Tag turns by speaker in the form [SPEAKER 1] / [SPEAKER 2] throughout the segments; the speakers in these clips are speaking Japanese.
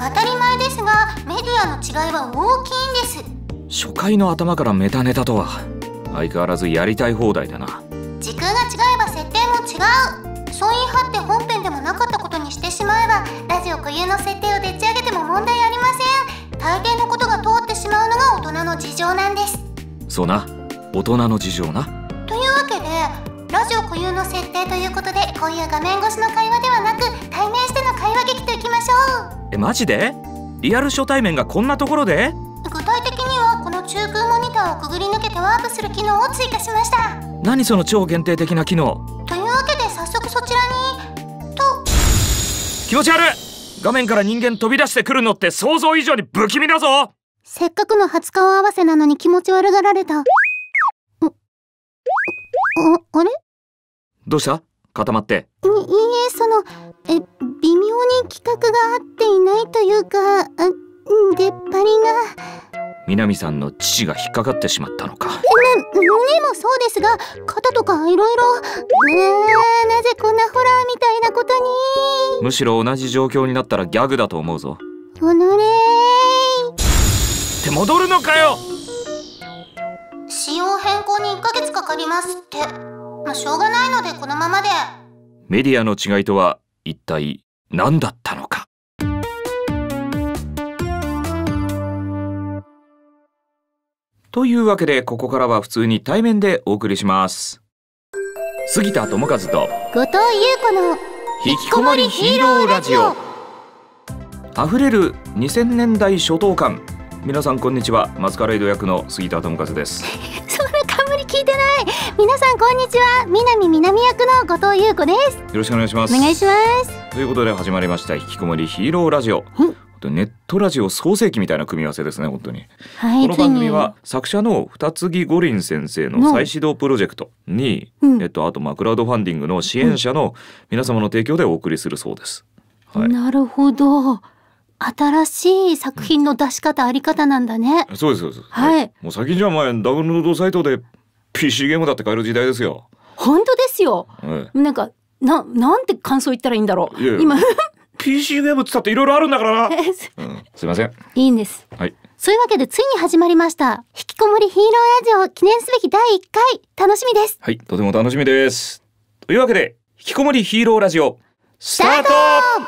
[SPEAKER 1] 当たり前ですが、メディアの違いは大きいんです。
[SPEAKER 2] 初回の頭からメタネタとは相変わらずやりたい放題だな。
[SPEAKER 1] 時空が違えば設定も違う。そう言い張って本編でもなかったことにしてしまえば、ラジオ固有の設定をでっち上げても問題ありません。大抵のことが通ってしまうのが大人の事情なんです。
[SPEAKER 2] そうな、大人の事情な。
[SPEAKER 1] というわけで、ラジオ固有の設定ということで、こういう画面越しの会話ではなく対面しての会話劇といきましょう。
[SPEAKER 2] マジで？リアル初対面がこんなところで？
[SPEAKER 1] 具体的にはこの中空モニターをくぐり抜けてワープする機能を追加しました。
[SPEAKER 2] 何その超限定的な機能？
[SPEAKER 1] というわけで早速そちらにと。
[SPEAKER 2] 気持ち悪い。画面から人間飛び出してくるのって想像以上に不気味だぞ。
[SPEAKER 1] せっかくの初顔合わせなのに気持ち悪がられた。あれ？
[SPEAKER 2] どうした？固まって。
[SPEAKER 1] いいえ、微妙に規格が合っていないというか、出っ張りが。
[SPEAKER 2] 南さんの父が引っかかってしまったのか。
[SPEAKER 1] 胸もそうですが、肩とかいろいろ。なぜこんなホラーみたいなことに。
[SPEAKER 2] むしろ同じ状況になったらギャグだと思うぞ。
[SPEAKER 1] おのれー
[SPEAKER 2] って戻るのかよ。
[SPEAKER 1] 仕様変更に1ヶ月かかりますって。しょうがないのでこのままで。
[SPEAKER 2] メディアの違いとは一体何だったのか。というわけで、ここからは普通に対面でお送りします。杉田智和と
[SPEAKER 1] 後藤優子の
[SPEAKER 2] 引きこもりヒーローラジオ。あふれる2000年代初頭感。皆さんこんにちは。マスカレード役の杉田智和です。
[SPEAKER 1] そんな冠聞いてない。皆さんこんにちは。南役の後藤優子です。
[SPEAKER 2] よろしくお願いします。
[SPEAKER 1] お願いします。
[SPEAKER 2] ということで始まりました、引きこもりヒーローラジオ。ネットラジオ創世記みたいな組み合わせですね、本当に。
[SPEAKER 1] はい、
[SPEAKER 2] この番組は作者の二木五輪先生の再始動プロジェクトに、あとクラウドファンディングの支援者の皆様の提供でお送りするそうです。はい、
[SPEAKER 1] なるほど。新しい作品の出し方、あり方なんだね。
[SPEAKER 2] そうですそうです。
[SPEAKER 1] はい。
[SPEAKER 2] もう最近じゃダウンロードサイトで PC ゲームだって買える時代ですよ。
[SPEAKER 1] 本当ですよ。
[SPEAKER 2] はい、
[SPEAKER 1] なんて感想言ったらいいんだろう。今
[SPEAKER 2] PC ゲームって言ったっていろいろあるんだからな。すいません。
[SPEAKER 1] いいんです。
[SPEAKER 2] はい。
[SPEAKER 1] そういうわけでついに始まりました。引きこもりヒーローラジオ記念すべき第1回。楽しみです。
[SPEAKER 2] はい、とても楽しみです。というわけで、引きこもりヒーローラジオスタート。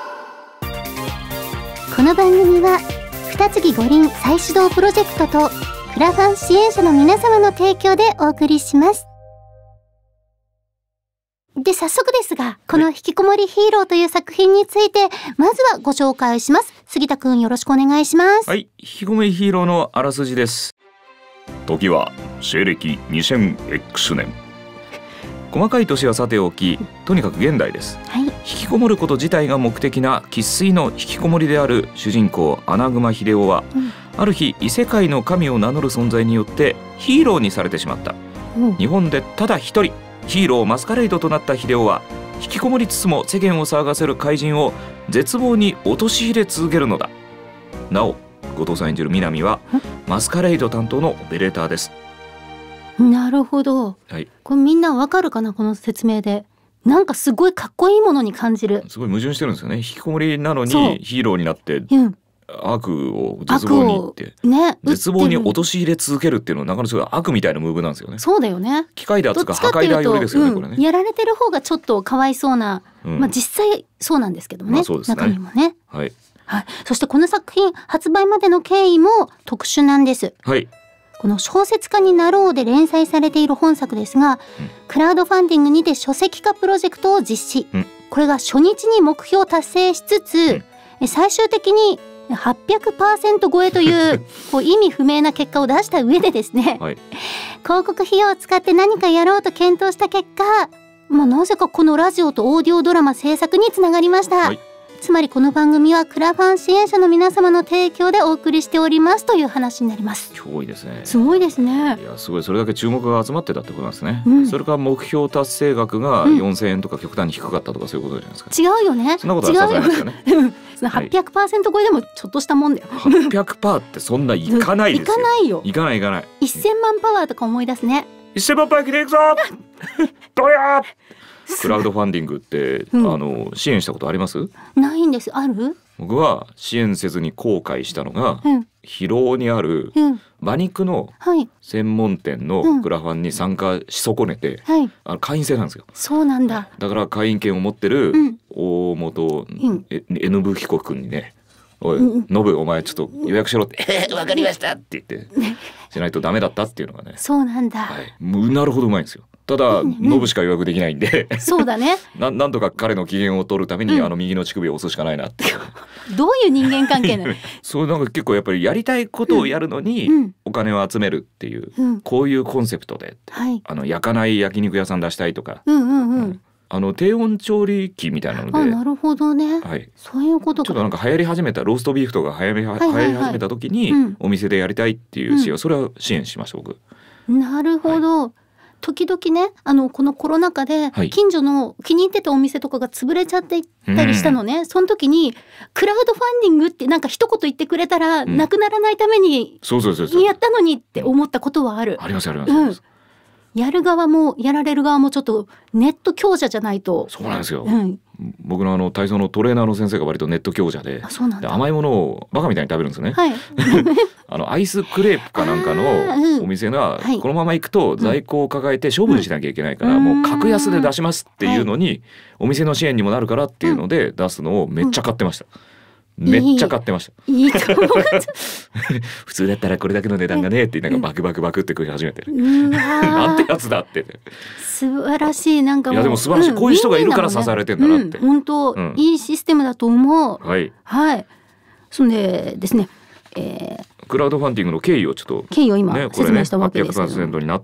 [SPEAKER 1] この番組は二木五輪再始動プロジェクトとクラファン支援者の皆様の提供でお送りします。で、早速ですが、この引きこもりヒーローという作品についてまずはご紹介します。杉田くん、よろしくお願いします。
[SPEAKER 2] はい、引きこもりヒーローのあらすじです。時は西暦 2000X 年。細かい年はさておき、とにかく現代です。
[SPEAKER 1] はい、
[SPEAKER 2] 引きこもること自体が目的な生粋の引きこもりである主人公穴熊秀夫は、ある日異世界の神を名乗る存在によってヒーローにされてしまった。日本でただ一人ヒーローマスカレードとなった秀夫は、引きこもりつつも世間を騒がせる怪人を絶望に陥れ続けるのだ。なお、後藤さん演じる南はマスカレード担当のオペレーターです。
[SPEAKER 1] なるほど。
[SPEAKER 2] はい、
[SPEAKER 1] これみんなわかるかな、この説明で。なんかすごいかっこいいものに感じる。
[SPEAKER 2] すごい矛盾してるんですよね。引きこもりなのにヒーローになって、悪を絶望にって、絶望に陥れ続けるっていうのはなかなかすごい悪みたいなムーブなんですよね。
[SPEAKER 1] そうだよね。
[SPEAKER 2] 機械だとか破壊だよりですよね、これね。
[SPEAKER 1] やられてる方がちょっとかわいそうな、実際そうなんですけどもね、中身もね。はい。そしてこの作品発売までの経緯も特殊なんです。
[SPEAKER 2] はい。
[SPEAKER 1] この小説家になろうで連載されている本作ですが、クラウドファンディングにて書籍化プロジェクトを実施。これが初日に目標達成しつつ、最終的に800% 超えという意味不明な結果を出した上でですね、広告費用を使って何かやろうと検討した結果、なぜかこのラジオとオーディオドラマ制作につながりました。つまりこの番組はクラファン支援者の皆様の提供でお送りしておりますという話になります。
[SPEAKER 2] すごいですね。
[SPEAKER 1] すごいですね。
[SPEAKER 2] いや、すごい。それだけ注目が集まってたってことなんですね。それから目標達成額が4000円とか極端に低かったとか、そういうことじゃないですか。
[SPEAKER 1] 違うよね。
[SPEAKER 2] そんなことはさせないですよね。
[SPEAKER 1] 800% 超えでもちょっとしたもんだよ。
[SPEAKER 2] 800% ってそんないかないですよ。
[SPEAKER 1] いかないよ。
[SPEAKER 2] いかない。
[SPEAKER 1] 1000万パワーとか思い出すね。
[SPEAKER 2] 1000万パワー来ていくぞどやクラウドファンディングって、支援したことあります？
[SPEAKER 1] ないんです。ある？
[SPEAKER 2] 僕は支援せずに後悔したのが、広尾にある馬肉の専門店のクラファンに参加し損ねて、会員制なんですよ。
[SPEAKER 1] そうなんだ。
[SPEAKER 2] だから会員権を持ってる大本 N 部彦君にね、おい、ノブお前ちょっと予約しろってわかりましたって言ってしないとダメだったっていうのがね。
[SPEAKER 1] そうなんだ。
[SPEAKER 2] もうなるほどうまいんですよ。ただノブしか予約できないんで
[SPEAKER 1] そうだね
[SPEAKER 2] なんとか彼の機嫌を取るために、右の乳首を押すしかないなって
[SPEAKER 1] どういう人間関係なの
[SPEAKER 2] そうなんか結構やっぱりやりたいことをやるのにお金を集めるっていう、こういうコンセプトで、焼かない焼肉屋さん出したいとか、低温調理器みたいなので。
[SPEAKER 1] なるほどね、そういうことか。
[SPEAKER 2] ちょっとなんか流行り始めたローストビーフとか流行り始めた時にお店でやりたいっていう支援、それは支援しました僕。
[SPEAKER 1] なるほど、時々ねこのコロナ禍で近所の気に入ってたお店とかが潰れちゃっていったりしたのね、その時にクラウドファンディングってなんか一言言ってくれたら、なくならないためにやったのにって思ったことはある。
[SPEAKER 2] ありますあります、
[SPEAKER 1] やる側もやられる側もちょっとネット強者じゃないと。
[SPEAKER 2] そうなんですよ、僕の体操のトレーナーの先生が割とネット強者で、甘いものをバカみたいに食べるんですよね、アイスクレープかなんかのお店がこのまま行くと在庫を抱えて処分しなきゃいけないから、もう格安で出しますっていうのに、お店の支援にもなるからっていうので出すのをめっちゃ買ってました、めっちゃ買ってました。いいと思う普通だったらこれだけの値段がねってなんかバクバクバクって食い始めてるなんてやつだって
[SPEAKER 1] 素晴らしい。なんかもう、
[SPEAKER 2] いやでも素晴らしい、こういう人がいるから支えられてんだなって、
[SPEAKER 1] 本当、いいシステムだと思う。そんでですね、
[SPEAKER 2] クラウドファンディングの経緯をちょっと
[SPEAKER 1] 経緯を今説明したわけですけど、
[SPEAKER 2] 800% になって、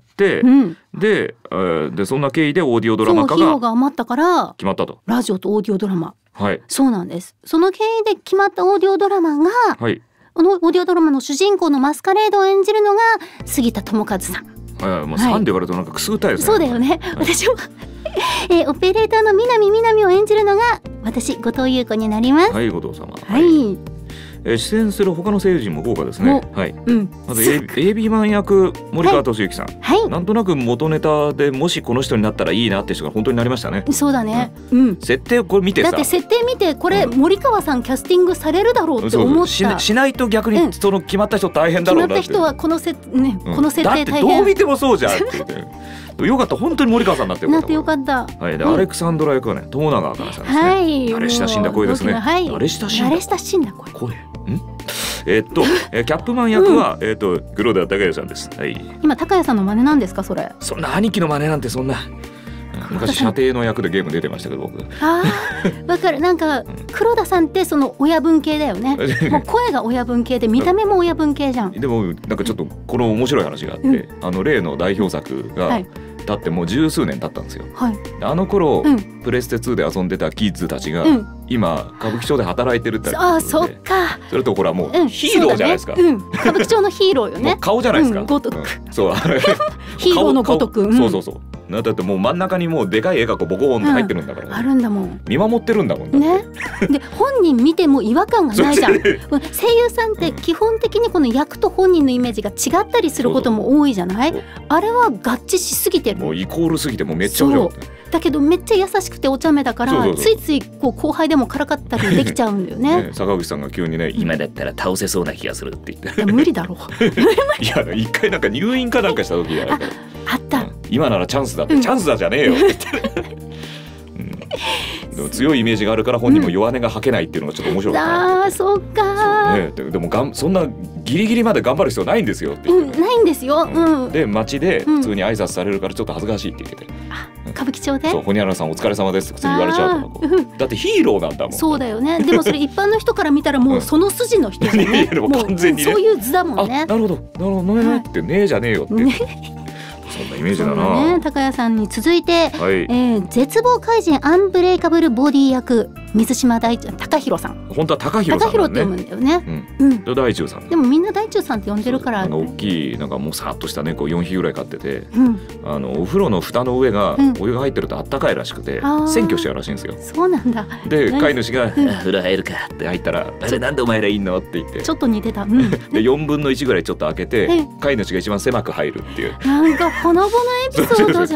[SPEAKER 2] でそんな経緯でオーディオドラマ化が
[SPEAKER 1] 費用が余ったから
[SPEAKER 2] 決まったと。
[SPEAKER 1] ラジオとオーディオドラマ、そうなんです。その経緯で決まったオーディオドラマが、このオーディオドラマの主人公のマスカレードを演じるのが杉田智和さん。
[SPEAKER 2] もう3で言われるとなんかくすぐったいですね。
[SPEAKER 1] そうだよね、私もオペレーターの南を演じるのが私後藤優子になります。
[SPEAKER 2] 後藤様。出演する他の声優陣も豪華ですね。まず AB マン役森川俊之さん、なんとなく元ネタでもしこの人になったらいいなって人が本当になりましたね。
[SPEAKER 1] そうだね、
[SPEAKER 2] 設定をこれ見てさ、
[SPEAKER 1] だって設定見てこれ森川さんキャスティングされるだろうって思った。
[SPEAKER 2] しないと逆にその決まった人大変だろうなって、
[SPEAKER 1] 決まった人はこの設定大変
[SPEAKER 2] だってどう見てもそうじゃんって言ってよかった、本当に森川さんになって
[SPEAKER 1] よかった。
[SPEAKER 2] でアレクサンドラ役はね友永あかねさんですね。慣れ親しんだ声ですね。慣れ親しんだ声。キャップマン役は、黒田孝也さんです。
[SPEAKER 1] 今孝也さんの真似なんですかそれ。
[SPEAKER 2] そんな兄貴の真似なんてそんな。昔射程の役でゲーム出てましたけど僕。
[SPEAKER 1] わかる。なんか黒田さんってその親分系だよね。もう声が親分系で見た目も親分系じゃん。で
[SPEAKER 2] もなんかちょっとこの面白い話があって、例の代表作が経ってもう十数年経ったんですよ。あの頃、プレステ2で遊んでたキッズたちが、今歌舞伎町で働いてるって
[SPEAKER 1] そっか。
[SPEAKER 2] それとこれはもうヒーローじゃないですか。
[SPEAKER 1] 歌舞伎町のヒーローよね。
[SPEAKER 2] 顔じゃないですか。
[SPEAKER 1] ごとく。
[SPEAKER 2] そう
[SPEAKER 1] ヒーローのごとく。
[SPEAKER 2] そうだってもう真ん中にもうでかい絵がボコーンって入ってるんだから、
[SPEAKER 1] あるんだもん。
[SPEAKER 2] 見守ってるんだもん
[SPEAKER 1] ね。で本人見ても違和感がないじゃん。声優さんって基本的にこの役と本人のイメージが違ったりすることも多いじゃない。あれは合致しすぎてる。
[SPEAKER 2] もうイコールすぎてもうめっちゃ面白かった。
[SPEAKER 1] だけどめっちゃ優しくてお茶目だからついついこう後輩でもからかったりできちゃうんだよね。
[SPEAKER 2] 坂口さんが急にね今だったら倒せそうな気がするって言って。
[SPEAKER 1] 無理だろう。
[SPEAKER 2] いや一回なんか入院かなんかした時が
[SPEAKER 1] あった。
[SPEAKER 2] 今ならチャンスだって、チャンスだじゃねえよって言って。でも強いイメージがあるから本人も弱音が吐けないっていうのがちょっと面白かった。
[SPEAKER 1] そうか。
[SPEAKER 2] でもそんなギリギリまで頑張る必要ないんですよって言って。
[SPEAKER 1] ないんですよ。
[SPEAKER 2] で街で普通に挨拶されるからちょっと恥ずかしいって言ってて。
[SPEAKER 1] 歌舞伎町で。
[SPEAKER 2] そう、ホニャララさんお疲れ様ですって普通に言われちゃうとか。だってヒーローなんだもん。
[SPEAKER 1] そうだよね。でもそれ一般の人から見たらもうその筋の人じゃね。
[SPEAKER 2] もう完全にね。
[SPEAKER 1] そういう図だもんね。
[SPEAKER 2] なるほどねってねえじゃねえよって。そんなイメージだな。
[SPEAKER 1] 高谷さんに続いて、絶望怪人アンブレイカブルボディ役水島貴弘さん。
[SPEAKER 2] 本当は貴弘さん
[SPEAKER 1] って読むんだよね。
[SPEAKER 2] 大中さん。
[SPEAKER 1] でもみんな大中さんって呼んでるから。
[SPEAKER 2] 大きいなんかもうさっとした猫4匹ぐらい飼ってて、お風呂の蓋の上がお湯が入ってるとあったかいらしくて占拠しちゃうらしいんですよ。
[SPEAKER 1] そうなんだ。
[SPEAKER 2] で飼い主が風呂入るかって入ったらあれなんでお前らいんのって言って
[SPEAKER 1] ちょっと似てた。で
[SPEAKER 2] 4分の1ぐらいちょっと開けて飼い主が一番狭く入るっていう。
[SPEAKER 1] なんかほのぼのエピソードじゃ。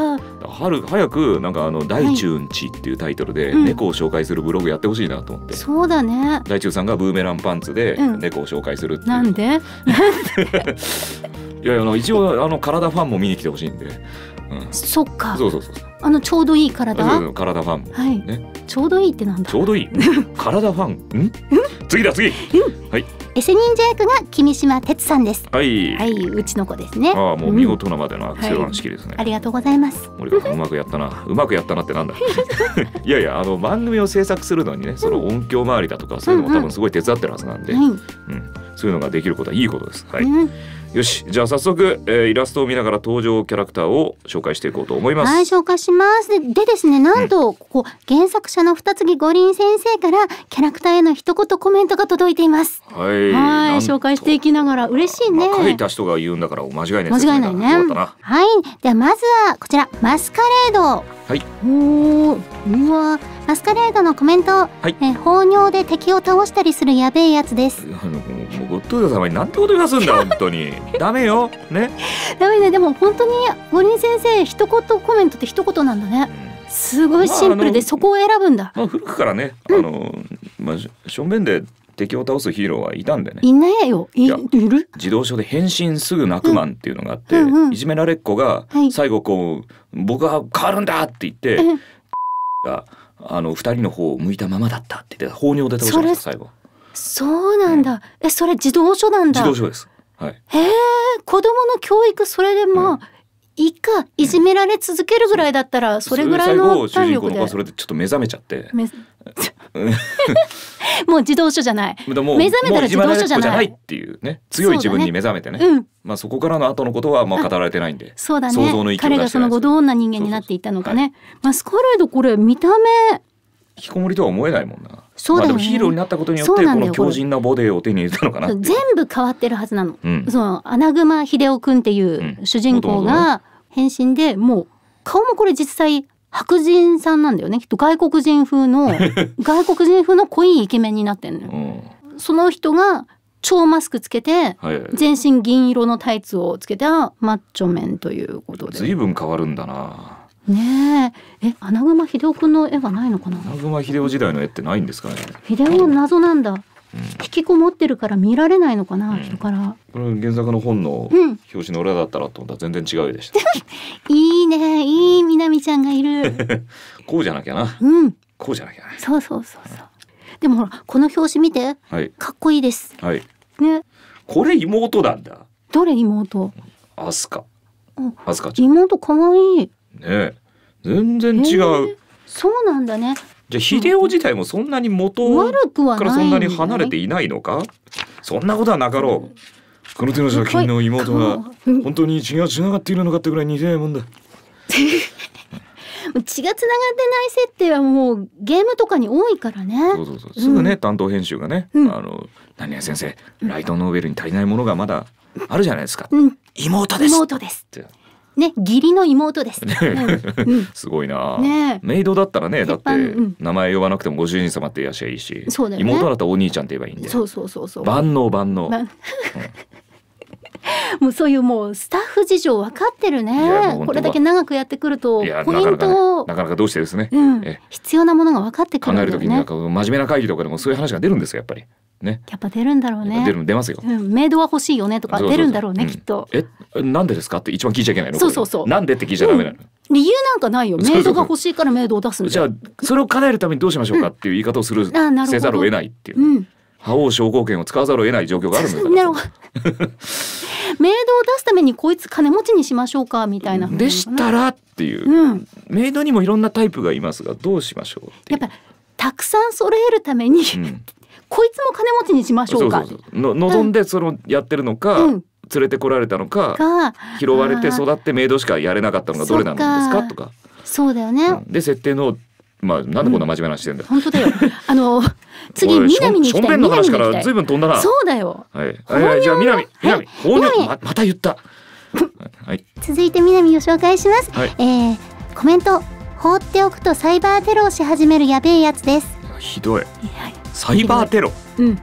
[SPEAKER 2] 早くなんか大中んちっていうタイトルで猫を紹介するブログやってほしいなと思って、
[SPEAKER 1] そうだね。
[SPEAKER 2] 大中さんがブーメランパンツで猫を紹介するっていう、
[SPEAKER 1] なんで
[SPEAKER 2] いや一応体ファンも見に来てほしいんで、
[SPEAKER 1] そっか。
[SPEAKER 2] そう
[SPEAKER 1] ちょうどいい体。
[SPEAKER 2] 体ファンも、
[SPEAKER 1] はいね、ちょうどいいってなんだ。
[SPEAKER 2] ちょうどいい体ファン次だ次、はい。
[SPEAKER 1] エセ忍者役が君島哲さんです。
[SPEAKER 2] はい、
[SPEAKER 1] はい、うちの子ですね。
[SPEAKER 2] もう見事なまでのアクセルワン式ですね、
[SPEAKER 1] ありがとうございます。
[SPEAKER 2] 森川さんうまくやったなうまくやったなってなんだいやいや番組を制作するのにね、その音響周りだとかそういうのも多分すごい手伝ってるはずなんで、そういうのができることはいいことです。はい、よし、じゃあ早速、イラストを見ながら登場キャラクターを紹介していこうと思います。
[SPEAKER 1] はい、紹介します。でですね、なんと、ここ原作者の二木五輪先生からキャラクターへの一言コメントが届いています。
[SPEAKER 2] はい、
[SPEAKER 1] 紹介していきながら嬉しいね。
[SPEAKER 2] 書いた人が言うんだから間違いないです
[SPEAKER 1] ね。間違いないね。はい、ではまずはこちらマスカレード。
[SPEAKER 2] はい。
[SPEAKER 1] うわ、マスカレードのコメント、はい、放尿で敵を倒したりするやべえやつです。
[SPEAKER 2] もうごっとう様になんてこと言わすんだ本当にダメよね。
[SPEAKER 1] ダメね。でも本当に五輪先生一言コメントって一言なんだね。すごいシンプルでそこを選ぶんだ。
[SPEAKER 2] 古くからね、正面で敵を倒すヒーローはいたんでね。
[SPEAKER 1] いないよ。いる？
[SPEAKER 2] 児童書で変身すぐ泣くマンっていうのがあって、いじめられっ子が最後こう、僕は変わるんだって言って、が二人の方を向いたままだったって言って放尿で倒したんです最後。
[SPEAKER 1] そうなんだ。それ児童書なんだ。
[SPEAKER 2] 児童書です。はい。
[SPEAKER 1] 子供の教育それでいいか、いじめられ続けるぐらいだったらそれぐらいの体力で。主人公の子はそれでちょっと目覚めちゃって。もう自動書じゃない。目覚めたら自動書じゃないっていうね、強い自分に目覚めてね。そこからの後のことは語られてないんで。そうだね。想像の域を出してない。彼がその後どんな人間になっていったのかね。マスカレードこれ見た目
[SPEAKER 2] 引きこもりとは思えないもんな。そうだね。でもヒーローになったことによってこの強靭なボディを手に入れたのかな。
[SPEAKER 1] 全部変わってるはずなの。その穴熊秀夫くんっていう主人公が変身で、もう顔もこれ実際白人さんなんだよね。きっと外国人風の濃いイケメンになってんのよ。その人が超マスクつけて、全身銀色のタイツをつけたマッチョメンということで。
[SPEAKER 2] 随分変わるんだな。
[SPEAKER 1] ねえ、穴熊秀夫くんの絵がないのかな。
[SPEAKER 2] 穴熊秀夫時代の絵ってないんですかね。
[SPEAKER 1] 秀夫謎なんだ。引きこもってるから見られないのかな、人から。
[SPEAKER 2] これ原作の本の表紙の裏だったらと思ったら全然違うでした。
[SPEAKER 1] いいね、いいみなみちゃんがいる。
[SPEAKER 2] こうじゃなきゃな。こうじゃなきゃ。
[SPEAKER 1] そう。でもほらこの表紙見て、かっこいいです。ね。こ
[SPEAKER 2] れ妹なんだ。
[SPEAKER 1] どれ妹？
[SPEAKER 2] アスカ。
[SPEAKER 1] アスカちゃん。妹可愛い。
[SPEAKER 2] ね、全然違う。
[SPEAKER 1] そうなんだね。
[SPEAKER 2] じゃあ秀夫自体もそんなに元からそんなに離れていないのか。そんなことはなかろう。この手の写真の妹は本当に血がつながっているのかってぐらい似てないもんだ。
[SPEAKER 1] 血がつながってない設定はもうゲームとかに多いからね。
[SPEAKER 2] そうすぐね、担当編集がね、何々先生、ライトノーベルに足りないものがまだあるじゃないですか。妹ですってね、義理の妹です。すごいな。メイドだったらね、だって名前呼ばなくてもご主人様って言わしゃいいし、妹だったらお兄ちゃんって言えばいいんで。そう。万能。もうそういうもうスタッフ事情分かってるね。これだけ長くやってくるとポイントをなかなかどうしてですね、
[SPEAKER 1] 必要なものが分かってくるんだよね。
[SPEAKER 2] 考える時になんか真面目な会議とかでもそういう話が出るんですよやっぱり。ね、
[SPEAKER 1] やっぱ出るんだろうね。
[SPEAKER 2] 出ますよ。
[SPEAKER 1] メイドは欲しいよねとか出るんだろうねきっと。
[SPEAKER 2] なんでですかって一番聞いちゃいけないの。
[SPEAKER 1] そう。
[SPEAKER 2] なんでって聞いちゃダメなの。
[SPEAKER 1] 理由なんかないよ。メイドが欲しいからメイドを出すんだ。
[SPEAKER 2] じゃあそれを叶えるためにどうしましょうかっていう言い方をせざるを得ないっていう。覇王将校権を使わざるを得ない状況があるんだから。なるほど。メイドを出
[SPEAKER 1] すためにこいつ金持ちにしましょうかみたいな。
[SPEAKER 2] でしたらっていう。メイドにもいろんなタイプがいますがどうしましょう。
[SPEAKER 1] やっぱたくさん揃えるために。こいつも金持ちにしましょうか。
[SPEAKER 2] 望んでそのやってるのか、連れてこられたのか、拾われて育ってメイドしかやれなかったのがどれなんですかとか。
[SPEAKER 1] そうだよね。
[SPEAKER 2] で設定のなんでこんな真面目な話してんだ。
[SPEAKER 1] 本当だよ。次南に行きたい。
[SPEAKER 2] 正面の話から随分飛んだな。
[SPEAKER 1] そうだよ。
[SPEAKER 2] じゃあ南また言った。
[SPEAKER 1] 続いて南を紹介します。コメント。放っておくとサイバーテロをし始めるやべえやつです。
[SPEAKER 2] ひどい。サイバーテロ。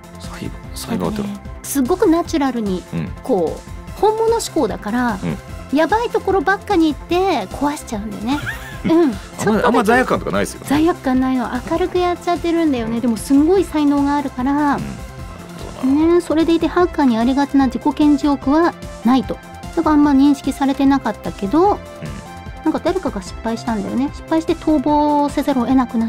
[SPEAKER 2] サイバーテロ。
[SPEAKER 1] すごくナチュラルにこう本物志向だからやばいところばっかに行って壊しちゃうんだよね。
[SPEAKER 2] あんま罪悪感とかないですよね。
[SPEAKER 1] 罪悪感ないの、明るくやっちゃってるんだよね。でもすんごい才能があるから、それでいてハッカーにありがちな自己顕示欲はないと。だからあんま認識されてなかったけど、なんか誰かが失敗したんだよね。失敗して逃亡せざるを得なくなって、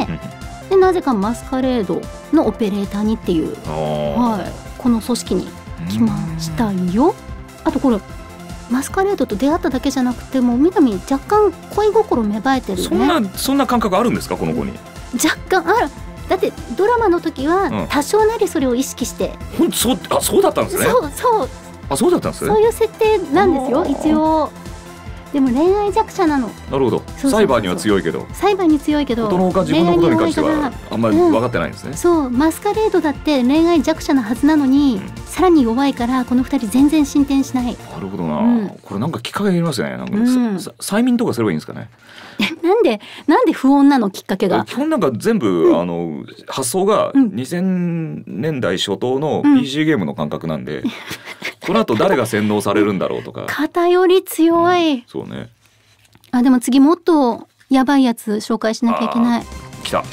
[SPEAKER 1] でなぜかマスカレードのオペレーターにっていう、この組織に来ましたよ。あとこれマスカレードと出会っただけじゃなくて、もう南若干恋心芽生えてるよね。
[SPEAKER 2] そんな感覚あるんですか、この子に。
[SPEAKER 1] 若干ある。だってドラマの時は多少なりそれを意識して、
[SPEAKER 2] そうだったんですね。そうだったんですね。
[SPEAKER 1] そういう設定なんですよ一応。でも恋愛弱者なの。
[SPEAKER 2] なるほど。サイバーには強いけど、
[SPEAKER 1] サイバーに強いけど、
[SPEAKER 2] その他自分のことに関してはあんまり分かってないんですね。
[SPEAKER 1] そう、マスカレードだって恋愛弱者なはずなのに、さらに弱いからこの二人全然進展しない。
[SPEAKER 2] なるほどな、これなんかきっかけがありますね。なんか、催眠とかすればいいんですかね。
[SPEAKER 1] なんで不穏なの、きっかけが。
[SPEAKER 2] 基本なんか全部、発想が2000年代初頭の PC ゲームの感覚なんで、この後誰が洗脳されるんだろうとか。
[SPEAKER 1] 偏り強い。
[SPEAKER 2] そうね。
[SPEAKER 1] でも次もっとやばいやつ紹介しなきゃいけない。
[SPEAKER 2] 来た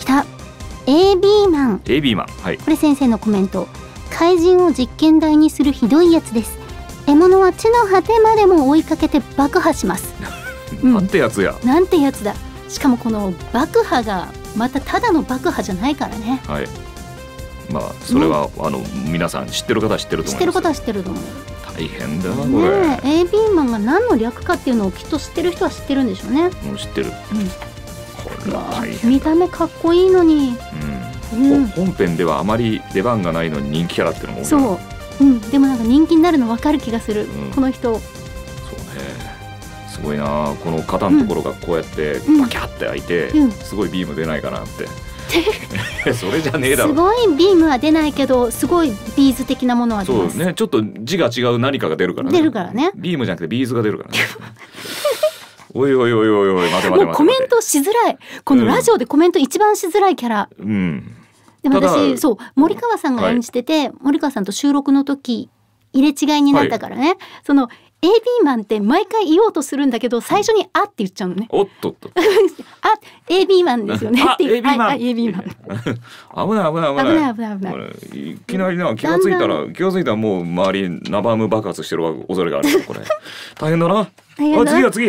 [SPEAKER 1] AB マン。
[SPEAKER 2] はい。
[SPEAKER 1] これ先生のコメント。怪人を実験台にするひどいやつです。獲物は地の果てまでも追いかけて爆破します。
[SPEAKER 2] なんてやつや。
[SPEAKER 1] なんてやつだ。しかもこの爆破がまたただの爆破じゃないからね。
[SPEAKER 2] はい。まあそれは、皆さん知ってる方は知ってると思います。知ってる
[SPEAKER 1] 方は知ってると思う。
[SPEAKER 2] 大変だなこれ。
[SPEAKER 1] AB マンが何の略かっていうのをきっと知ってる人は知ってるんでしょうね。
[SPEAKER 2] 知ってる。これは大変。
[SPEAKER 1] 見た目かっこいいのに。
[SPEAKER 2] 本編ではあまり出番がないのに人気キャラっていうのも多い。
[SPEAKER 1] そう。でもなんか人気になるの分かる気がする。この人。
[SPEAKER 2] そうね。すごいな。この肩のところがこうやってバキャって開いて、すごいビーム出ないかなって。それじゃねえだろ。
[SPEAKER 1] すごいビームは出ないけど、すごいビーズ的なものは出ます。
[SPEAKER 2] そうね。ちょっと字が違う何かが出るからね。
[SPEAKER 1] 出るからね。
[SPEAKER 2] ビームじゃなくてビーズが出るからね。おい待て。も
[SPEAKER 1] うコメントしづらい。このラジオでコメント一番しづらいキャラ。でも私森川さんが演じてて、森川さんと収録の時入れ違いになったからね。そのAB マンって毎回言おうとするんだけど、最初にあって言っちゃうのね。
[SPEAKER 2] おっと
[SPEAKER 1] AB マンですよねって。
[SPEAKER 2] AB マン。
[SPEAKER 1] AB マン。危ない。
[SPEAKER 2] いきなりな、気がついたらもう周りナバーム爆発してる恐れがある。これ大変だな。次。はい
[SPEAKER 1] 次。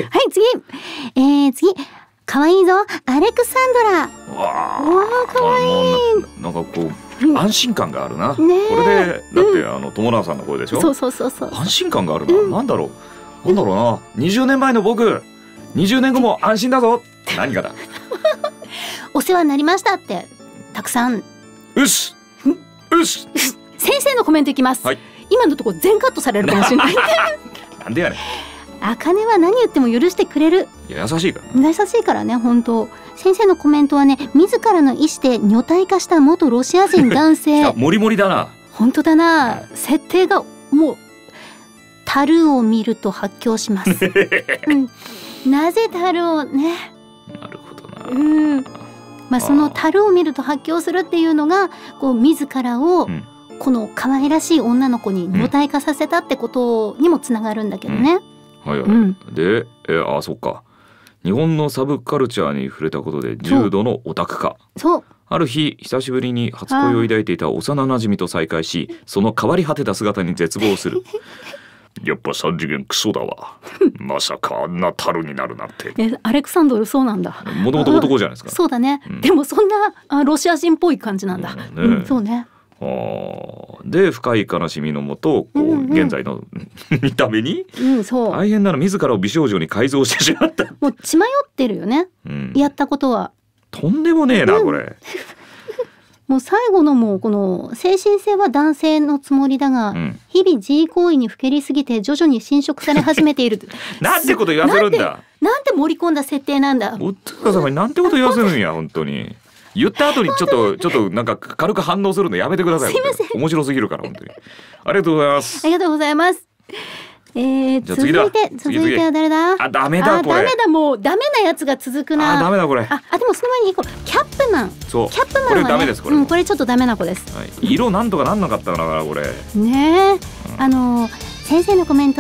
[SPEAKER 1] 可愛いぞ、アレクサンドラ。わあ可愛い。
[SPEAKER 2] なんかこう安心感があるな。これでだって友永さんの声でしょ。
[SPEAKER 1] そう。
[SPEAKER 2] 安心感があるな。なんだろうな。20年前の僕、20年後も安心だぞ。何がだ。
[SPEAKER 1] お世話になりましたってたくさん。
[SPEAKER 2] うし。
[SPEAKER 1] 先生のコメントいきます。今のところ全カットされるかもしれない。
[SPEAKER 2] なんでやねん。
[SPEAKER 1] 茜は何言っても許してくれる。
[SPEAKER 2] 優しいから
[SPEAKER 1] ね。本当。先生のコメントはね、自らの意思で女体化した元ロシア人男性。
[SPEAKER 2] モリモリだな。
[SPEAKER 1] 本当だな。設定がもう樽を見ると発狂します。なぜ樽をね。
[SPEAKER 2] なるほどな。
[SPEAKER 1] その樽を見ると発狂するっていうのが、こう自らをこの可愛らしい女の子に女体化させたってことにもつながるんだけどね。
[SPEAKER 2] で、そっか。日本のサブカルチャーに触れたことで重度のオタク化。ある日久しぶりに初恋を抱いていた幼馴染と再会し、その変わり果てた姿に絶望する。やっぱ3次元クソだわ。まさかあんな樽になるなんて。
[SPEAKER 1] アレクサンドルそうなんだ。
[SPEAKER 2] もともと男じゃないですか。
[SPEAKER 1] そうだね。でもそんなロシア人っぽい感じなんだ。そうね。
[SPEAKER 2] で深い悲しみのもと、現在の見た目に大変なの、自らを美少女に改造してしまった。
[SPEAKER 1] もう血迷ってるよね、やったことは。
[SPEAKER 2] とんでもねえな、これ。
[SPEAKER 1] もう最後のもうこの精神性は男性のつもりだが、日々自慰行為にふけりすぎて徐々に侵食され始めている。
[SPEAKER 2] なんてこと言わせるんだ。
[SPEAKER 1] なんて盛り込んだ設定なんだ。
[SPEAKER 2] お父様になんてこと言わせるんや本当に。言った後にちょっとなんか軽く反応するのやめてください。
[SPEAKER 1] すいません。
[SPEAKER 2] 面白すぎるから本当に。ありがとうございます。
[SPEAKER 1] ありがとうございます。続いては誰だ。
[SPEAKER 2] ダメだこれ。
[SPEAKER 1] ダメだ、もうダメなやつが続くな。
[SPEAKER 2] ダメだこれ。
[SPEAKER 1] でもその前にキャップマン。
[SPEAKER 2] そう。
[SPEAKER 1] キャップマンはね、
[SPEAKER 2] これダメですこれ。
[SPEAKER 1] これちょっとダメな子です。
[SPEAKER 2] 色なんとかなんなかったのかなこれ。
[SPEAKER 1] ねえ、先生のコメント。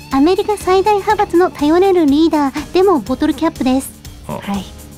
[SPEAKER 1] アメリカ最大派閥の頼れるリーダーでもボトルキャップです。はい。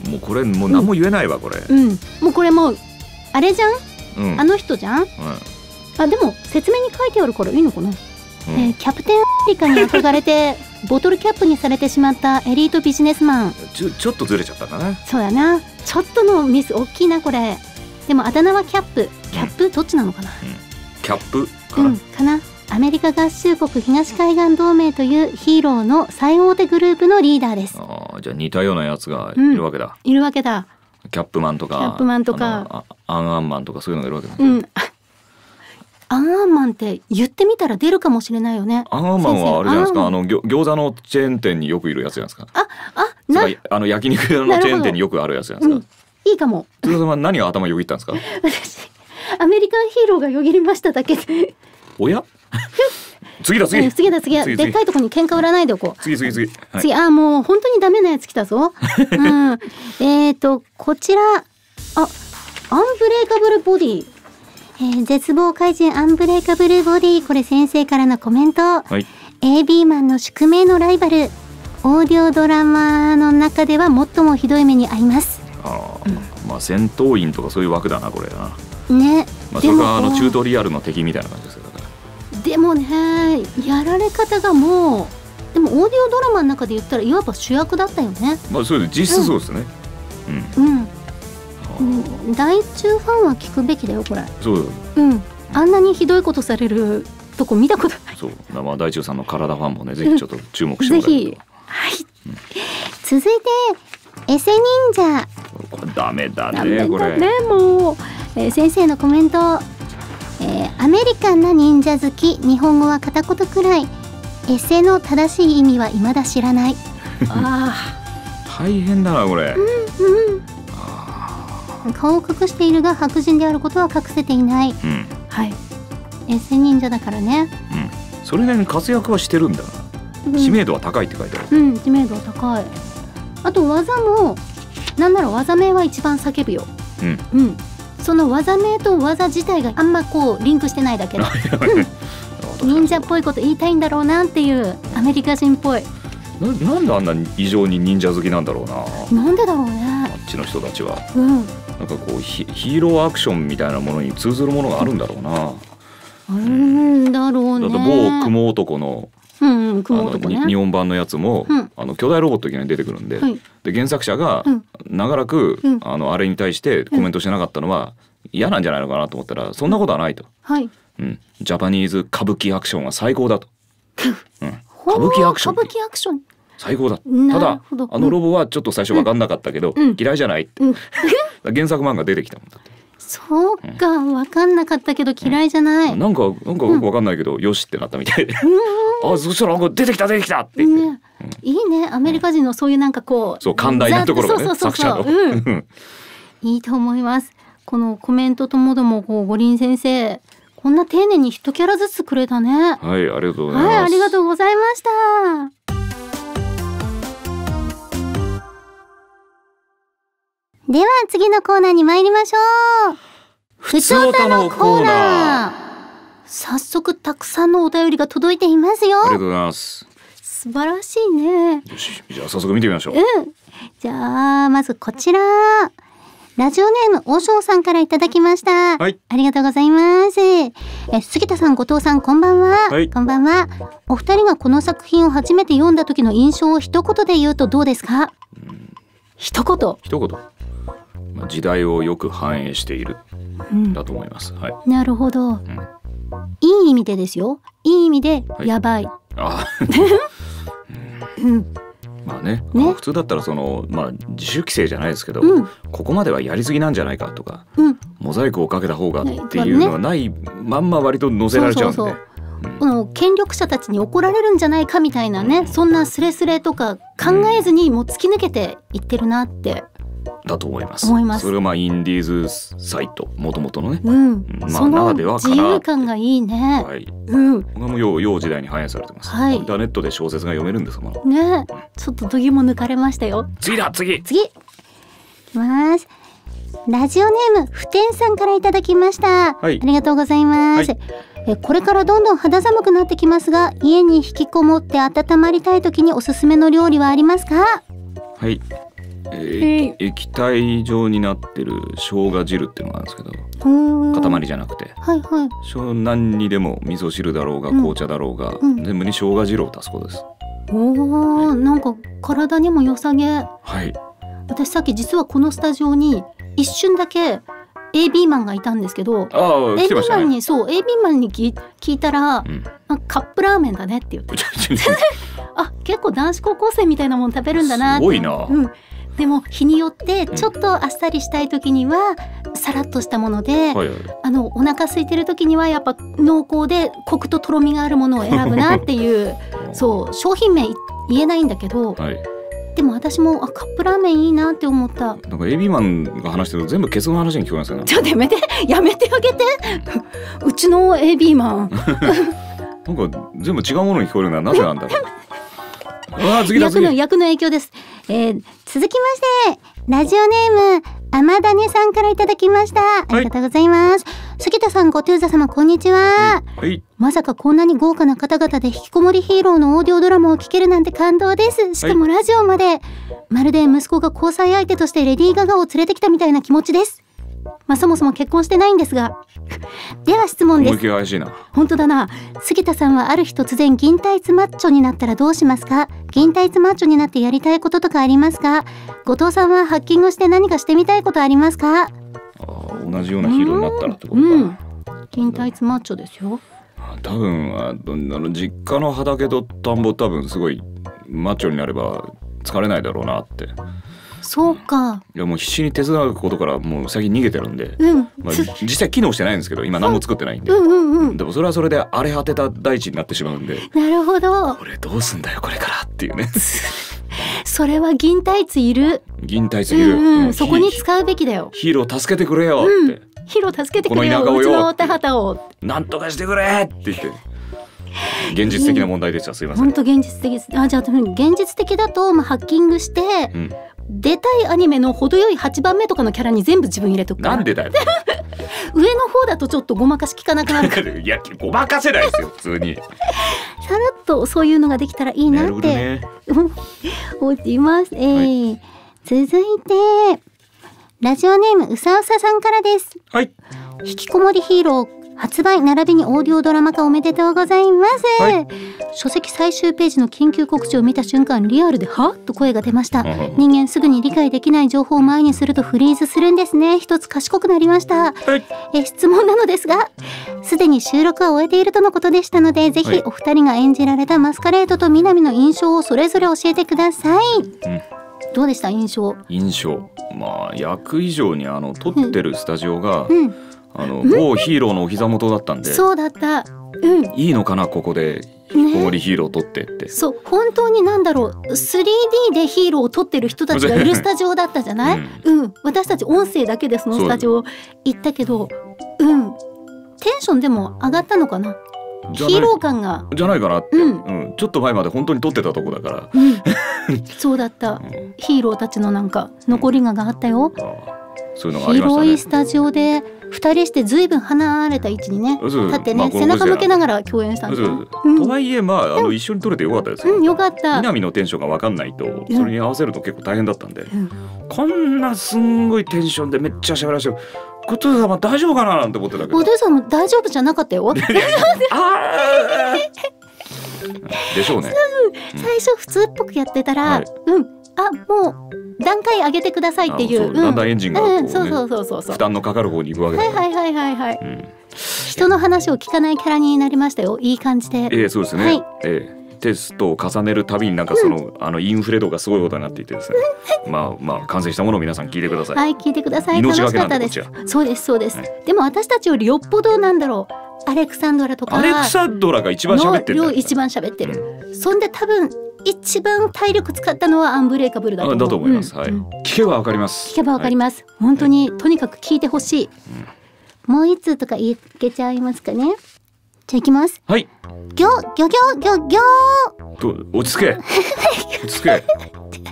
[SPEAKER 2] もうこれもう何も言えないわこれ。
[SPEAKER 1] もうこれもうあれじゃん。あの人じゃん。あでも説明に書いてあるからいいのかな。キャプテンアメリカに憧れてボトルキャップにされてしまったエリートビジネスマン。
[SPEAKER 2] ちょっとずれちゃったんだね。
[SPEAKER 1] そうやな。ちょっとのミス大きいなこれ。でもあだ名はキャップ。キャップどっちなのかな。
[SPEAKER 2] キャップかな。
[SPEAKER 1] アメリカ合衆国東海岸同盟というヒーローの最大手グループのリーダーです。
[SPEAKER 2] じゃあ似たようなやつがいるわけだ。
[SPEAKER 1] いるわけだ。
[SPEAKER 2] キャップマンとかアンアンマンとかそういうのがいるわけだ。アンアンマンって言ってみたら出るかもしれないよね。アンアンマンはあれじゃないですか。餃子のチェーン店によくいるやつじゃないですか。焼肉屋のチェーン店によくあるやつじゃないですか。
[SPEAKER 1] いいかも。
[SPEAKER 2] 鶴さんは何が頭よぎったんですか。
[SPEAKER 1] 私アメリカンヒーローがよぎりましただけで。
[SPEAKER 2] おや次だ。で
[SPEAKER 1] っかいとこに喧嘩売らないでおこう。
[SPEAKER 2] 次、
[SPEAKER 1] もう本当にダメなやつ来たぞ。こちらアンブレイカブルボディ、絶望怪人アンブレイカブルボディ。これ先生からのコメント。AB マンの宿命のライバル。オーディオドラマの中では最もひどい目に遭います。
[SPEAKER 2] 戦闘員とかそういう枠だなこれな。
[SPEAKER 1] ね。
[SPEAKER 2] それがチュートリアルの敵みたいな感じですよ。
[SPEAKER 1] でもね、やられ方がもうでもオーディオドラマの中で言ったらいわば主役だったよね。
[SPEAKER 2] そうです。実質そうですね。
[SPEAKER 1] 大中ファンは聞くべきだよこれ。
[SPEAKER 2] そう。
[SPEAKER 1] あんなにひどいことされるとこ見たことない。
[SPEAKER 2] そう。大中さんの体ファンもね、ぜひちょっと注目してもらえると。ぜひ。
[SPEAKER 1] はい。続いてエセ忍者。
[SPEAKER 2] これダメだねこれ。
[SPEAKER 1] もう、先生のコメント。アメリカンな忍者好き。日本語は片言くらい。エセの正しい意味は未だ知らない。
[SPEAKER 2] 大変だなこれ。
[SPEAKER 1] 顔を隠しているが白人であることは隠せていない。はい。エセ忍者だからね。
[SPEAKER 2] それなりに活躍はしてるんだな。知名度は高いって書いてある。
[SPEAKER 1] 知名度は高い。あと技もなんなら技名は一番叫ぶよ。その技名と技自体があんまリンクしてないだけで忍者っぽいこと言いたいんだろうなっていうアメリカ人っぽい。
[SPEAKER 2] なんであんな異常に忍者好きなんだろうな。
[SPEAKER 1] なんでだろうね。
[SPEAKER 2] あっちの人たちは。なんかヒーローアクションみたいなものに通ずるものがあるんだろうな。
[SPEAKER 1] あるんだろうね。
[SPEAKER 2] だって某雲男の日本版のやつも巨大ロボットいきなり出てくるんで、原作者が長らくあれに対してコメントしてなかったのは嫌なんじゃないのかなと思ったら、そんなことはないと。ジャパニーズ歌舞伎アクションは最高だと。歌舞伎アクション最高だ。ただロボはちょっと最初分かんなかったけど嫌いじゃないって原作漫画出てきたもんだって。
[SPEAKER 1] そうか、分かんなかったけど嫌いじゃない。
[SPEAKER 2] なんかよく分かんないけどよしってなったみたいで、そしたら出てきたって言って。
[SPEAKER 1] いいね、アメリカ人のそういうなんか
[SPEAKER 2] そう寛大なところがね、作者の
[SPEAKER 1] いいと思います。このコメントともども五輪先生こんな丁寧に一キャラずつくれたね。
[SPEAKER 2] はい、ありがとうございます。
[SPEAKER 1] ありがとうございました。では次のコーナーに参りましょう。ふつおたのコーナー。早速たくさんのお便りが届いていますよ。
[SPEAKER 2] ありがとうございます。
[SPEAKER 1] 素晴らしいね。
[SPEAKER 2] よし、じゃあ早速見てみましょう。
[SPEAKER 1] じゃあまずこちら、ラジオネームおしょうさんからいただきました。ありがとうございます。杉田さん、後藤さん、こんばんは。こんばんは。お二人がこの作品を初めて読んだ時の印象を一言で言うとどうですか？一言。
[SPEAKER 2] 時代をよく反映している、だと思います。
[SPEAKER 1] なるほど。いい意味でですよ。いい意味でやばい。
[SPEAKER 2] まあね、普通だったら自主規制じゃないですけど、ここまではやりすぎなんじゃないかとか、モザイクをかけた方がっていうのはないまんま割と載せられちゃうんで、
[SPEAKER 1] この権力者たちに怒られるんじゃないかみたいなね、そんなスレスレとか考えずにもう突き抜けていってるなって
[SPEAKER 2] だと思います。それがインディーズサイトもともとのね、
[SPEAKER 1] その自由感がいいね。
[SPEAKER 2] 要時代に反映されてます。インターネットで小説が読めるんですもん
[SPEAKER 1] ね。ちょっと度肝抜かれましたよ。
[SPEAKER 2] 次いき
[SPEAKER 1] きます。 ラジオネームふてんさんからいただきました、
[SPEAKER 2] はい、
[SPEAKER 1] ありがとうございます、はい、これからどんどん肌寒くなってきますが、家に引きこもって温まりたい時におすすめの料理はありますか？
[SPEAKER 2] はい、液体状になってる生姜汁っていうのがあるんですけど、塊じゃなくて、
[SPEAKER 1] はいはい、
[SPEAKER 2] 何にでも味噌汁だろうが紅茶だろうが、全部に生姜汁を足すことです。
[SPEAKER 1] はい、なんか体にも良さげ。
[SPEAKER 2] はい、
[SPEAKER 1] 私さっき実はこのスタジオに一瞬だけ AB マンがいたんですけど、
[SPEAKER 2] 来てましたね。
[SPEAKER 1] AB マンにAB マンに聞いたら、カップラーメンだねって言ってあ、結構男子高校生みたいなもん食べるんだなって。
[SPEAKER 2] すごいな、
[SPEAKER 1] でも日によってちょっとあっさりしたい時にはさらっとしたもので、お腹空いてる時にはやっぱ濃厚でコクととろみがあるものを選ぶなっていうそう商品名言えないんだけど、でも私もカップラーメンいいなって思った。
[SPEAKER 2] なんかエビマンが話してると全部ケツの話に聞こえますよね。
[SPEAKER 1] ちょっとやめてあげてうちの AB マン
[SPEAKER 2] なんか全部違うものに聞こえるのはなぜなんだろう
[SPEAKER 1] 役の影響です、続きましてラジオネーム甘種さんからいただきました、ありがとうございます。杉田さん、ごトゥーザ様、こんにちは、まさかこんなに豪華な方々で引きこもりヒーローのオーディオドラマを聞けるなんて感動です。しかもラジオまで、まるで息子が交際相手としてレディー・ガガを連れてきたみたいな気持ちです。そもそも結婚してないんですがでは質問です。
[SPEAKER 2] 思いっきり怪しいな。
[SPEAKER 1] 本当だな。杉田さんはある日突然銀タイツマッチョになったらどうしますか？銀タイツマッチョになってやりたいこととかありますか？後藤さんはハッキングして何かしてみたいことありますか？
[SPEAKER 2] 同じようなヒーローになったらってことか。
[SPEAKER 1] 銀タイツマッチョですよ。
[SPEAKER 2] 多分実家の畑と田んぼ多分すごいマッチョになれば疲れないだろうなって。
[SPEAKER 1] そうか。
[SPEAKER 2] いやもう必死に手伝うことからもう最近逃げてるんで、実際機能してないんですけど今何も作ってないんで、でもそれはそれで荒れ果てた大地になってしまうんで、
[SPEAKER 1] なるほど、
[SPEAKER 2] これどうすんだよこれからっていうね
[SPEAKER 1] それは銀タイツいる、そこに使うべきだよ。
[SPEAKER 2] ヒーロー助けてくれよって、
[SPEAKER 1] ヒーロー助けてくれよ、うちの田畑を
[SPEAKER 2] なんとかしてくれって言って現実的な問題ですよ。すいません。
[SPEAKER 1] 本当現実的です。じゃあ現実的だとハッキングして、出たいアニメの程よい8番目とかのキャラに全部自分入れとくから。
[SPEAKER 2] なんでだよ
[SPEAKER 1] 上の方だとちょっとごまかし効かなくなるから
[SPEAKER 2] いやごまかせないですよ普通に
[SPEAKER 1] さらっとそういうのができたらいいなって思っています、続いてラジオネームうさうささんからです。引きこもりヒーロー発売並びにオーディオドラマ化おめでとうございます、書籍最終ページの緊急告知を見た瞬間リアルではっと声が出ました。人間すぐに理解できない情報を前にするとフリーズするんですね。一つ賢くなりました、質問なのですがすでに収録は終えているとのことでしたのでぜひお二人が演じられたマスカレードと南の印象をそれぞれ教えてください、どうでした印象。
[SPEAKER 2] 役以上に撮ってるスタジオが、某ヒーローのお膝元だったんで、
[SPEAKER 1] そうだった、
[SPEAKER 2] いいのかなここで引きこもりヒーローを撮ってって、
[SPEAKER 1] そう本当に3D でヒーローを撮ってる人たちがいるスタジオだったじゃない、私たち音声だけでそのスタジオ行ったけど、テンションでも上がったのかな、ヒーロー感が
[SPEAKER 2] じゃないかなって、ちょっと前まで本当に撮ってたとこだから、
[SPEAKER 1] そうだった、ヒーローたちの残りがあったよ。
[SPEAKER 2] そういうのがありましたね。
[SPEAKER 1] 広いスタジオで2人してずいぶん離れた位置にね立ってね、背中向けながら共演したんですよ。
[SPEAKER 2] とはいえ一緒に撮れてよかったですよ。
[SPEAKER 1] よかった。
[SPEAKER 2] 南のテンションが分かんないとそれに合わせると結構大変だったんで、こんなすんごいテンションでめっちゃ喋らせて後藤様大丈夫かななんて思ってたけど、
[SPEAKER 1] 後藤さんも大丈夫じゃなかったよで
[SPEAKER 2] しょうね。
[SPEAKER 1] 最初普通っぽくやってたら、もう段階上げてくださいっていう、
[SPEAKER 2] だんだんエンジンが
[SPEAKER 1] そう
[SPEAKER 2] 負担のかかる方に行くわけだから、
[SPEAKER 1] 人の話を聞かないキャラになりましたよ、いい感じで。
[SPEAKER 2] そうですね、テストを重ねるたびにインフレ度がすごいことになっていてですね完成したものを皆さん聞いてください。
[SPEAKER 1] 聞いてください。楽しかったです。そうです、でも私たちよりよっぽどアレクサンドラとか
[SPEAKER 2] アレクサンドラが一番喋ってる、
[SPEAKER 1] 一番喋ってる、そんで多分一番体力使ったのはアンブレイカブルだと
[SPEAKER 2] 思います、聞けばわかります。
[SPEAKER 1] 本当にとにかく聞いてほしい、もう一通とかいけちゃいますかね。じゃあいきます。ギョギョギョギョギョ
[SPEAKER 2] 落ち着け落ち着け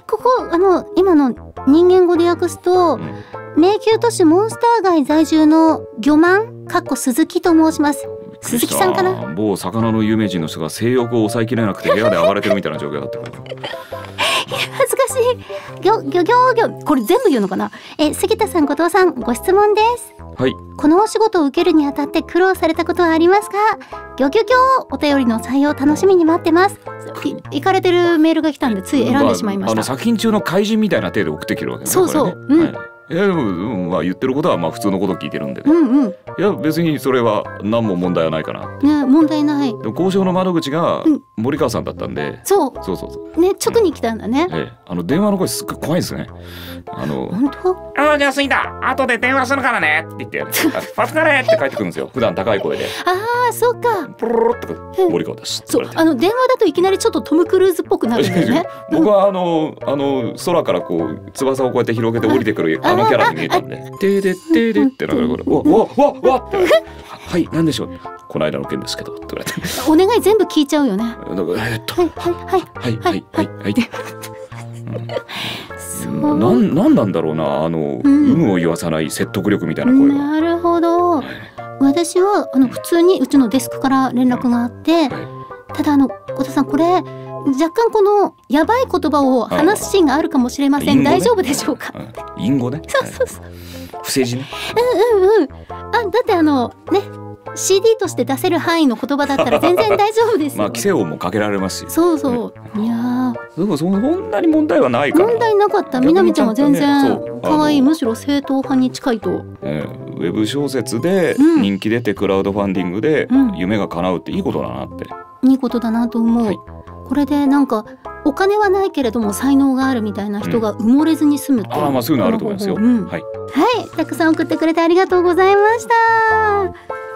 [SPEAKER 1] こ今の人間語で訳すと、迷宮都市モンスター街在住の魚満鈴木と申します。鈴木さんかな。
[SPEAKER 2] 某魚の有名人の人が性欲を抑えきれなくて部屋で暴れてるみたいな状況だったから
[SPEAKER 1] 恥ずかしい。これ全部言うのかな。杉田さん、後藤さん、ご質問です。
[SPEAKER 2] はい。
[SPEAKER 1] このお仕事を受けるにあたって苦労されたことはありますか？お便りの採用楽しみに待ってます。いかれてるメールが来たんでつい選んでしまいました。
[SPEAKER 2] 作品中の怪人みたいな手で送ってきるわけね。
[SPEAKER 1] そうそう。
[SPEAKER 2] でもまあ言ってることはまあ普通のことを聞いてるんで、ね、いや別にそれは何も問題はないかな。
[SPEAKER 1] ね、問題ない。
[SPEAKER 2] でも交渉の窓口が森川さんだったんで、
[SPEAKER 1] そうね、直に来たんだね。
[SPEAKER 2] 電話の声すっごい怖いですね。
[SPEAKER 1] 本当？
[SPEAKER 2] じゃあ過ぎた。後で電話するからねって言って、パスカレーって帰ってくるんですよ。普段高い声で。
[SPEAKER 1] そうか。
[SPEAKER 2] プルルルって森川です。
[SPEAKER 1] そう、電話だといきなりちょっとトム・クルーズっぽくなるんだよね。
[SPEAKER 2] 僕は空からこう翼をこうやって広げて降りてくるキャラに見えたんで、てでってでってなんかこれ、わって、はい、なんでしょう。この間の件ですけどって言われて。
[SPEAKER 1] お願い全部聞いちゃうよね。
[SPEAKER 2] はい。なんなんだろうな、有無を言わさない説得力みたいな声が。
[SPEAKER 1] なるほど。私は普通にうちのデスクから連絡があって、ただ後藤さん、これ若干このやばい言葉を話すシーンがあるかもしれません。大丈夫でしょうか。
[SPEAKER 2] 隠語ね。そう。不正字ね。
[SPEAKER 1] だってね。CD として出せる範囲の言葉だったら全然大丈夫ですよ。
[SPEAKER 2] 規制音もかけられますし。
[SPEAKER 1] そう。いや
[SPEAKER 2] でもそんなに問題はないから。
[SPEAKER 1] 問題なかった。みなみちゃんは全然可愛い、むしろ正統派に近いと。
[SPEAKER 2] ウェブ小説で人気出てクラウドファンディングで夢が叶うっていいことだなって。
[SPEAKER 1] いいことだなと思う。これでなんかお金はないけれども才能があるみたいな人が埋もれずに済むっていう。
[SPEAKER 2] そういうのあると思いますよ。はい。
[SPEAKER 1] たくさん送ってくれてありがとうございました。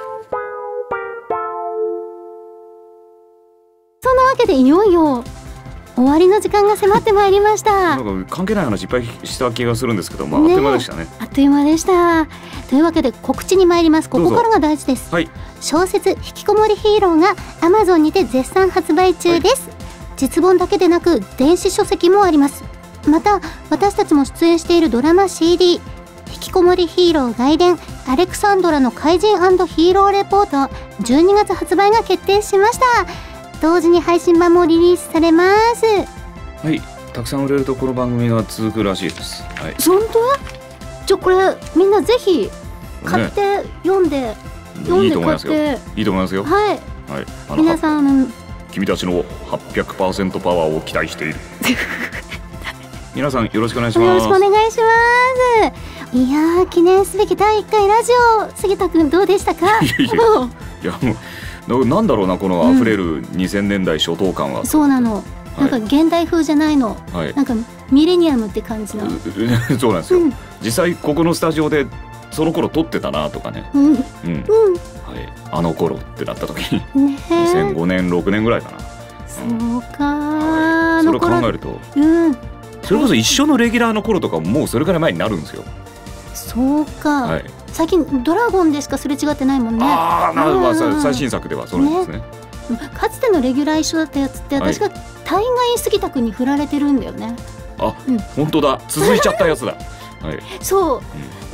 [SPEAKER 1] そんなわけでいよいよ終わりの時間が迫ってまいりました。
[SPEAKER 2] なんか関係ない話いっぱいした気がするんですけど、あっという間でしたね。
[SPEAKER 1] あっという間でした。というわけで告知に参ります。ここからが大事です。小説引きこもりヒーローが Amazon にて絶賛発売中です。実本だけでなく電子書籍もあります。また私たちも出演しているドラマ CD 引きこもりヒーロー外伝アレクサンドラの怪人&ヒーローレポート12月発売が決定しました。同時に配信版もリリースされます。
[SPEAKER 2] はい、たくさん売れるとこの番組が続くらしいです。
[SPEAKER 1] 本当？これみんなぜひ買って読んで
[SPEAKER 2] いいと思いますよ。いいと思いますよ。
[SPEAKER 1] 皆さん
[SPEAKER 2] 君たちの 800% パワーを期待している。皆さんよろしくお願いします。
[SPEAKER 1] よろしくお願いします。いや記念すべき第1回ラジオ、杉田くんどうでしたか？
[SPEAKER 2] いやもうなんだろうな、この溢れる2000年代初頭感は。
[SPEAKER 1] そうなの。なんか現代風じゃないの。なんかミレニアムって感じの。
[SPEAKER 2] そうなんですよ。実際ここのスタジオでその頃撮ってたなとかね。あの頃ってなった時に2005年6年ぐらいかな。
[SPEAKER 1] そうか。
[SPEAKER 2] それを考えると、それこそ一緒のレギュラーの頃とかもうそれから前になるんですよ。
[SPEAKER 1] そうか。最近ドラゴンでしかすれ違ってないもんね。
[SPEAKER 2] 最新作ではそうなんですね。
[SPEAKER 1] かつてのレギュラー一緒だったやつって私が大概杉田くんに振られてるんだよね。
[SPEAKER 2] 本当だ、続いちゃったやつだ。
[SPEAKER 1] そう、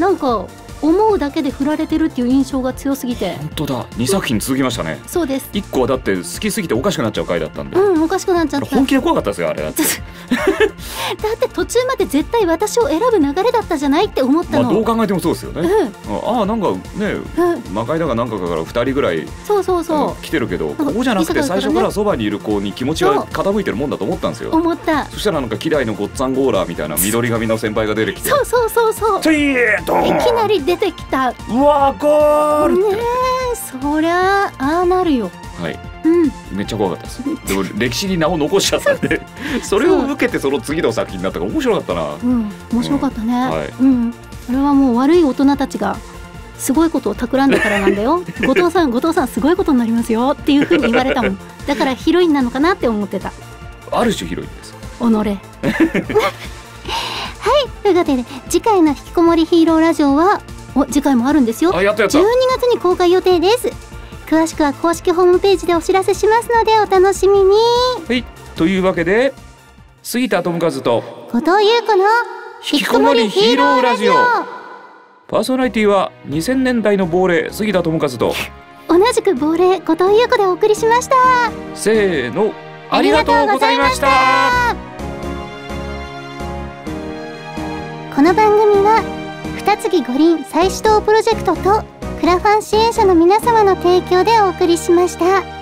[SPEAKER 1] なんか思うだけで振られてるっていう印象が強すぎて。
[SPEAKER 2] 本当だ、2作品続きましたね。
[SPEAKER 1] そうです。
[SPEAKER 2] 1個はだって好きすぎておかしくなっちゃう回だったんで。
[SPEAKER 1] おかしくなっちゃった。
[SPEAKER 2] 本気で怖かったですよあれ。だって
[SPEAKER 1] 途中まで絶対私を選ぶ流れだったじゃないって思ったの。
[SPEAKER 2] どう考えてもそうですよね。なんかね、魔界だかなんかから2人ぐらい来てるけど、ここじゃなくて最初からそばにいる子に気持ちが傾いてるもんだと思ったんですよ。
[SPEAKER 1] 思った。
[SPEAKER 2] そしたらなんか希代のごっつぁんゴーラーみたいな緑髪の先輩が出てきて、
[SPEAKER 1] そういきなり出てきた。
[SPEAKER 2] うわー、ゴールって。
[SPEAKER 1] そりゃあなるよ。
[SPEAKER 2] めっちゃ怖かったです。でも歴史に名を残しちゃったんでそれを受けてその次の作品になったから面白かったな。
[SPEAKER 1] 面白かったね。これはもう悪い大人たちがすごいことを企んだからなんだよ。後藤さんすごいことになりますよっていう風に言われたもん。だからヒロインなのかなって思ってた。
[SPEAKER 2] ある種ヒロインです。
[SPEAKER 1] 己ということで次回の引きこもりヒーローラジオは次回もあるんですよ。
[SPEAKER 2] 12月
[SPEAKER 1] に公開予定です。詳しくは公式ホームページでお知らせしますのでお楽しみに。
[SPEAKER 2] というわけで杉田智和と
[SPEAKER 1] 後藤優子の
[SPEAKER 2] 引きこもりヒーローラジオ。パーソナリティは2000年代の亡霊杉田智和と
[SPEAKER 1] 同じく亡霊後藤優子でお送りしました。
[SPEAKER 2] せーの、ありがとうございました。
[SPEAKER 1] この番組は二木五輪再始動プロジェクトとクラファン支援者の皆様の提供でお送りしました。